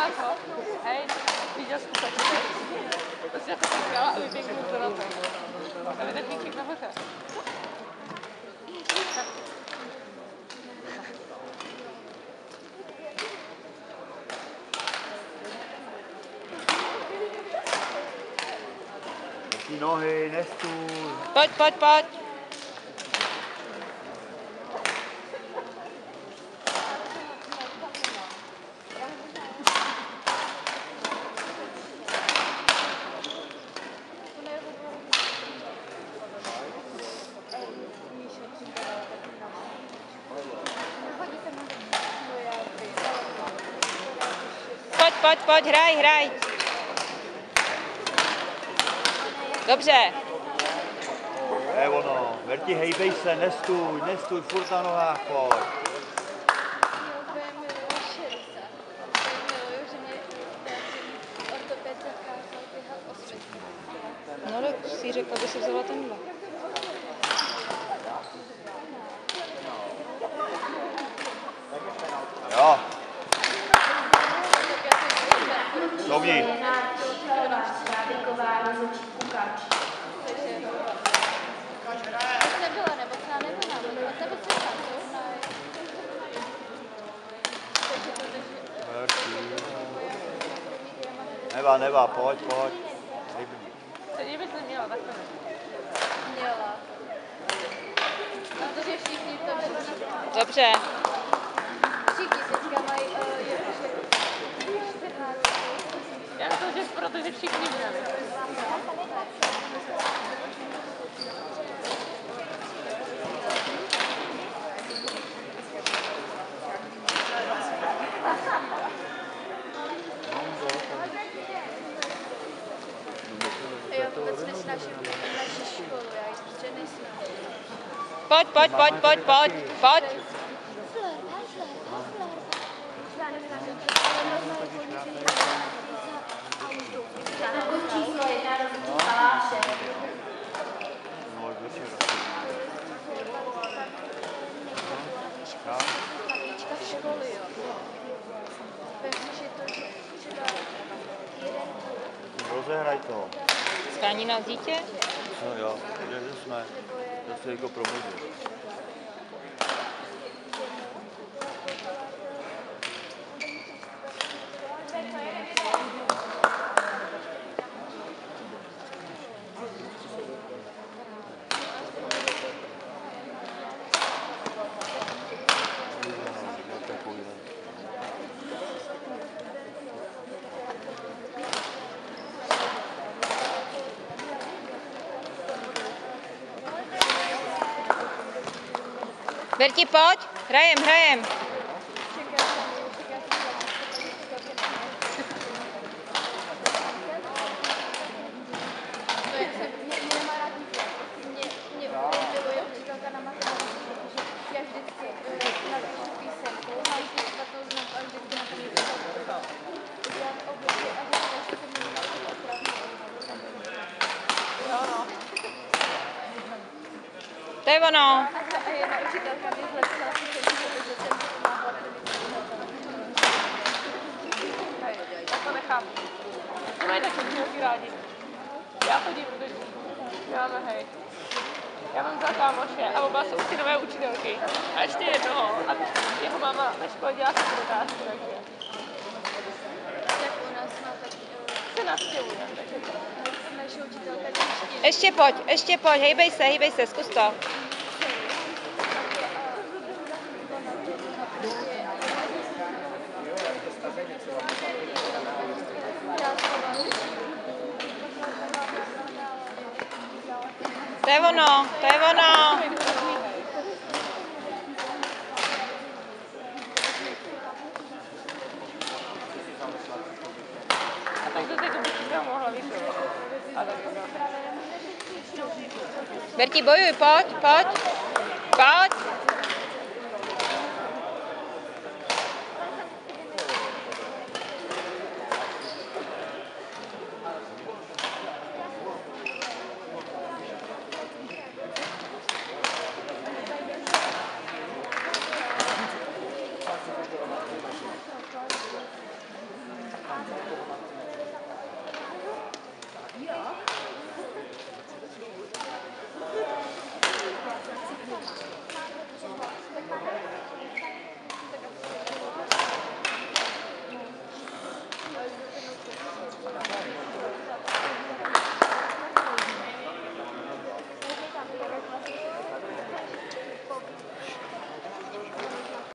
Znáš ho? Hej, viděl jsi to taky. To si jako říkala a vyběhnul to na to. Tady ten míček nahoře. Nohy, nestůj. Pojď, pojď, pojď. Pojď, pojď, pojď, hraj, hraj. Dobře. To je ono. Verti, hejbej se, nestůj, furt na nohách, pojď. No tak si řekla, aby si vzala tenhle. Jo. Dobří. Neva, pojď. Stejně bys neměla takhle. Měla. Protože všichni to Dobře. všichni teďka mají 14. Já to, že protože všichni měli. Jo, vůbec než naši školu, já ji prostě neznám. Pojď. Číslo 1 rozhodnutí Paláše. Tablička v školy, jo. Vemci, že to třeba jeden... Rozehraj to. Skání nás dítě? No jo, že jsme zase jako promluvili. Berti, pojď, hrajem. Nebo je učitelka na matematiku, protože já vždycky napíšu písemku, mají ty špatnou známku a vždycky na tom něco udělat obvykle a říkala, že jsem měla opravdu. Jo. To je ono. A jedna učitelka mě zlepšila písemku, protože jsem pomáhala Já to nechápu. Ty mají taky učitelky rádi. Já chodím do školy. Děláme hej. Já mám za kámoše a oba jsou ty nové učitelky. A ještě jednoho. A jeho máma ve škole dělá sekretářku, takže... Jak u nás má tak... Se navštěvuje, takže... Naše učitelka češtiny. Ještě pojď, hejbej se, zkus to. To je ono. A tak to teď bych mohla vypět. Berti, bojuj, pojď.